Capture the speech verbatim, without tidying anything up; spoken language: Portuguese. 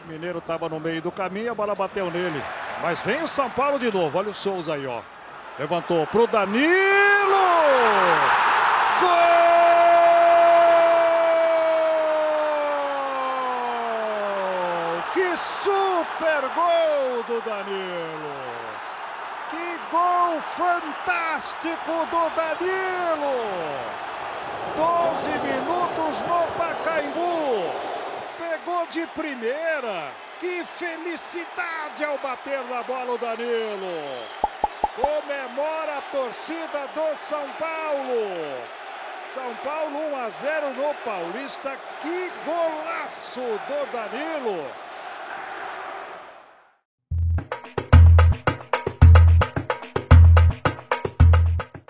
O Mineiro estava no meio do caminho, a bola bateu nele. Mas vem o São Paulo de novo. Olha o Souza aí, ó. Levantou pro Danilo! Gol! Que super gol do Danilo! Que gol fantástico do Danilo! doze minutos no Pacaembu. Pegou de primeira. Que felicidade ao bater na bola o Danilo. Comemora a torcida do São Paulo. São Paulo um a zero no Paulista. Que golaço do Danilo.